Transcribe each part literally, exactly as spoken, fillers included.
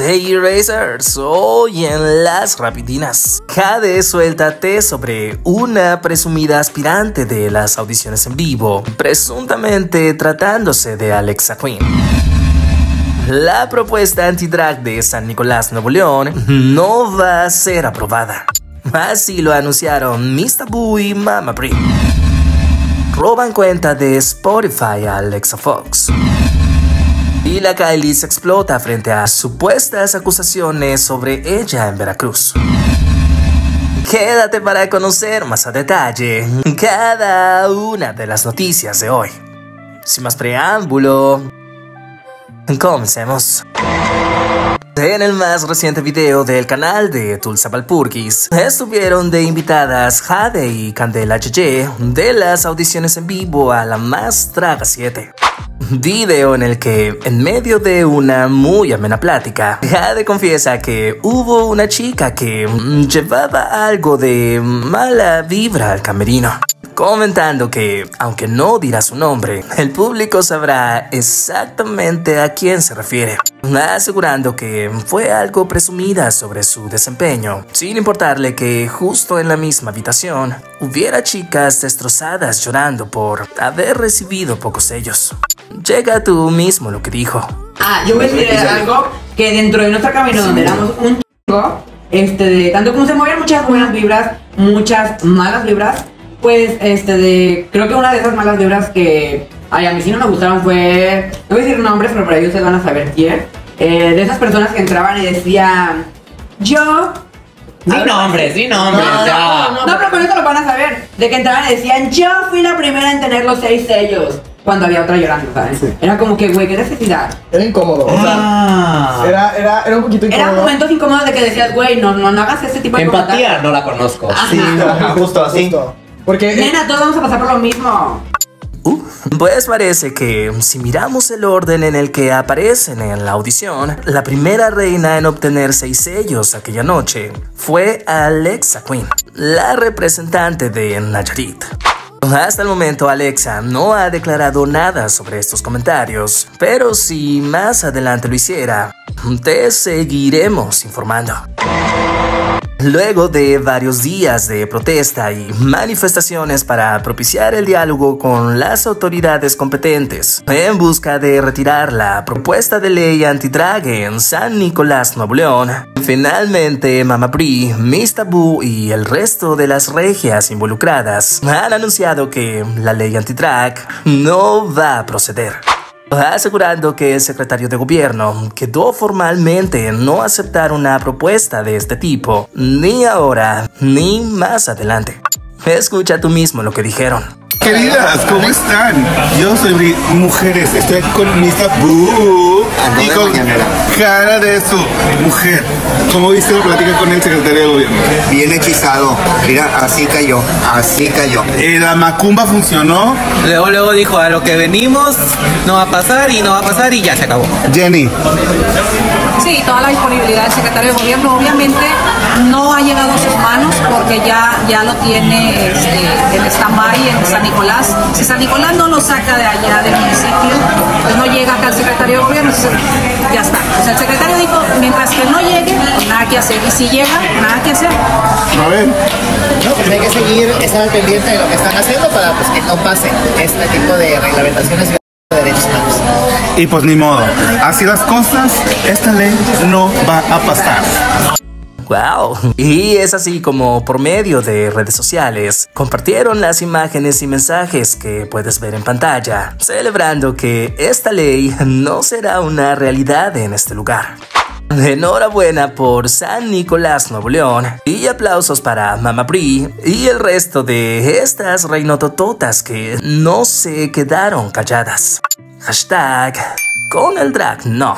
Hey Racers, hoy en Las Rapidinas, Jade suelta té sobre una presumida aspirante de las audiciones en vivo, presuntamente tratándose de Alexa Queen. La propuesta anti-drag de San Nicolás, Nuevo León, no va a ser aprobada. Así lo anunciaron Miss Tabú y Mama Brie. Roban cuenta de Spotify a Alexa Fox. Y la Kylie se explota frente a supuestas acusaciones sobre ella en Veracruz. Quédate para conocer más a detalle cada una de las noticias de hoy. Sin más preámbulo, comencemos. En el más reciente video del canal de Tulsa Valpurgis, estuvieron de invitadas Jade y Candela Yeye de las audiciones en vivo a La Más Draga siete. Video en el que, en medio de una muy amena plática, Jade confiesa que hubo una chica que llevaba algo de mala vibra al camerino, comentando que, aunque no dirá su nombre, el público sabrá exactamente a quién se refiere, asegurando que fue algo presumida sobre su desempeño, sin importarle que justo en la misma habitación hubiera chicas destrozadas llorando por haber recibido pocos sellos. Llega tú mismo lo que dijo. Ah, yo voy a decir algo que dentro de nuestra cabina donde éramos un chingo, este, de tanto como se movían muchas buenas vibras, muchas malas vibras, pues, este, de, creo que una de esas malas vibras que, ay, a mí sí no me gustaron fue, no voy a decir nombres, pero por ahí ustedes van a saber quién, eh, de esas personas que entraban y decían, yo... Di nombres, di nombres, no, ya. No, no, no, pero con esto lo van a saber, de que entraban y decían, yo fui la primera en tener los seis sellos, cuando había otra llorando, ¿sabes? Sí. Era como que, güey, qué necesidad. Era incómodo, o sea, ah. era, era, era un poquito incómodo. Eran momentos incómodos de que decías, güey, no, no, no hagas ese tipo de empatía, no la conozco. Ajá. Sí, ajá, justo así. Justo. Porque... Nena, todos vamos a pasar por lo mismo. Uh, pues parece que, si miramos el orden en el que aparecen en la audición, la primera reina en obtener seis sellos aquella noche fue Alexa Queen, la representante de Nayarit. Hasta el momento Alexa no ha declarado nada sobre estos comentarios, pero si más adelante lo hiciera, te seguiremos informando. Luego de varios días de protesta y manifestaciones para propiciar el diálogo con las autoridades competentes en busca de retirar la propuesta de ley antidrag en San Nicolás, Nuevo León, finalmente Mama Brie, Miss Tabú y el resto de las regias involucradas han anunciado que la ley antidrag no va a proceder, asegurando que el secretario de gobierno quedó formalmente en no aceptar una propuesta de este tipo, ni ahora ni más adelante. Escucha tú mismo lo que dijeron. Queridas, ¿cómo están? Yo soy Brie. Mujeres, estoy aquí con Miss Tabú y con cara de su mujer. ¿Cómo viste la plática con el secretario de gobierno? Bien hechizado, mira, así cayó, así cayó. Eh, la macumba funcionó. Luego, luego dijo, a lo que venimos no va a pasar y no va a pasar y ya se acabó. Jenny. Sí, toda la disponibilidad del secretario de gobierno obviamente no ha llegado a sus manos porque ya, ya lo tiene este, en stand-by en San Nicolás. Si San Nicolás no lo saca de allá del municipio, pues no llega acá el secretario de gobierno, entonces ya está. O sea, el secretario dijo, mientras que no llegue, pues nada que hacer. Y si llega, nada que hacer. A ver. No, pues hay que seguir, estar al pendiente de lo que están haciendo para pues, que no pase este tipo de reglamentaciones de derechos humanos. Y pues ni modo, así las cosas, esta ley no va a pasar. ¡Wow! Y es así como por medio de redes sociales compartieron las imágenes y mensajes que puedes ver en pantalla, celebrando que esta ley no será una realidad en este lugar. Enhorabuena por San Nicolás, Nuevo León, y aplausos para Mama Brie y el resto de estas reinotototas que no se quedaron calladas. Hashtag con el drag no.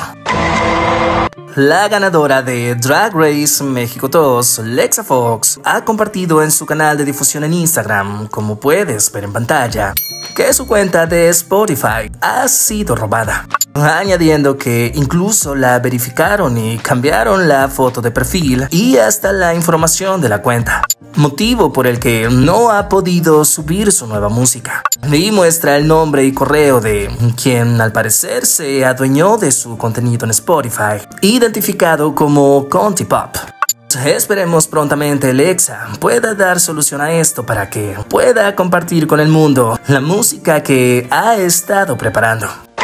La ganadora de Drag Race México dos, Alexa Fox, ha compartido en su canal de difusión en Instagram, como puedes ver en pantalla, que su cuenta de Spotify ha sido robada, añadiendo que incluso la verificaron y cambiaron la foto de perfil y hasta la información de la cuenta, motivo por el que no ha podido subir su nueva música, y muestra el nombre y correo de quien al parecer se se adueñó de su contenido en Spotify, identificado como Conti Pop. Esperemos prontamente Alexa pueda dar solución a esto para que pueda compartir con el mundo la música que ha estado preparando.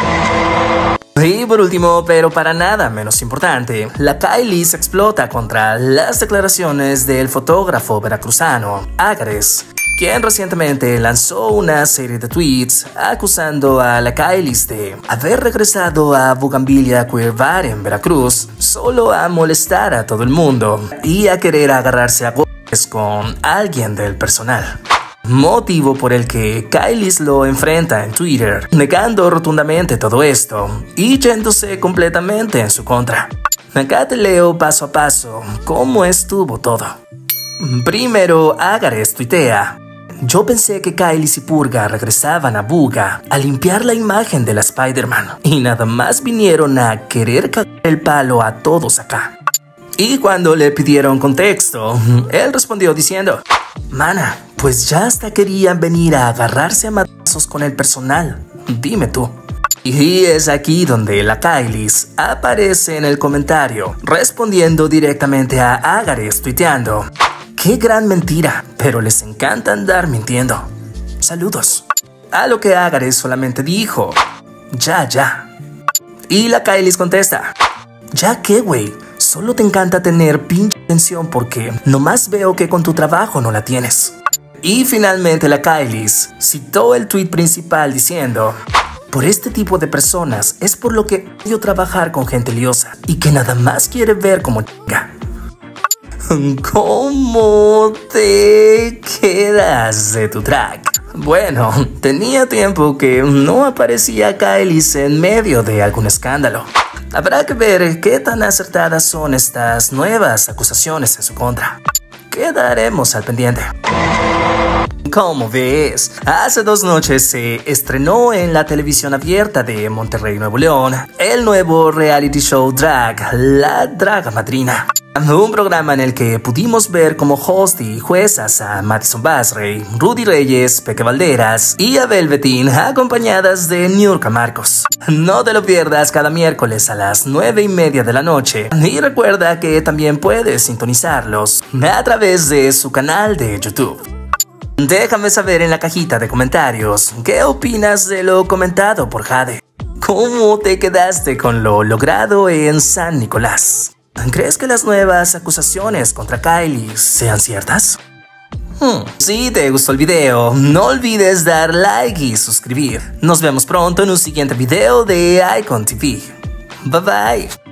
Y por último, pero para nada menos importante, la Kylie se explota contra las declaraciones del fotógrafo veracruzano Agares, quien recientemente lanzó una serie de tweets acusando a la Kylie de haber regresado a Bugambilia Queer Bar en Veracruz solo a molestar a todo el mundo y a querer agarrarse a golpes con alguien del personal. Motivo por el que Kylie lo enfrenta en Twitter, negando rotundamente todo esto y yéndose completamente en su contra. Acá te leo paso a paso cómo estuvo todo. Primero, Agares tuitea: yo pensé que Kylie y Purga regresaban a Buga a limpiar la imagen de la Spider-Man y nada más vinieron a querer cagar el palo a todos acá. Y cuando le pidieron contexto, él respondió diciendo: mana, pues ya hasta querían venir a agarrarse a madrazos con el personal, dime tú. Y es aquí donde la Kylie aparece en el comentario, respondiendo directamente a Agares tuiteando: qué gran mentira, pero les encanta andar mintiendo. Saludos. A lo que Agares solamente dijo: ya, ya. Y la Kylie contesta: ¿ya qué, güey? Solo te encanta tener pinche atención porque nomás veo que con tu trabajo no la tienes. Y finalmente la Kylie citó el tweet principal diciendo: por este tipo de personas es por lo que odio trabajar con gente liosa y que nada más quiere ver como chica. ¿Cómo te quedas de tu track? Bueno, tenía tiempo que no aparecía Kylie en medio de algún escándalo. Habrá que ver qué tan acertadas son estas nuevas acusaciones en su contra. Quedaremos al pendiente. Como ves, hace dos noches se estrenó en la televisión abierta de Monterrey, Nuevo León, el nuevo reality show drag, La Draga Madrina. Un programa en el que pudimos ver como host y juezas a Madison Basrey, Rudy Reyes, Peque Valderas y Abel Betín, acompañadas de Niurka Marcos. No te lo pierdas cada miércoles a las nueve y media de la noche. Y recuerda que también puedes sintonizarlos a través de su canal de YouTube. Déjame saber en la cajita de comentarios qué opinas de lo comentado por Jade. ¿Cómo te quedaste con lo logrado en San Nicolás? ¿Crees que las nuevas acusaciones contra Kylie sean ciertas? Hmm. Si te gustó el video, no olvides dar like y suscribir. Nos vemos pronto en un siguiente video de Icon T V. Bye bye.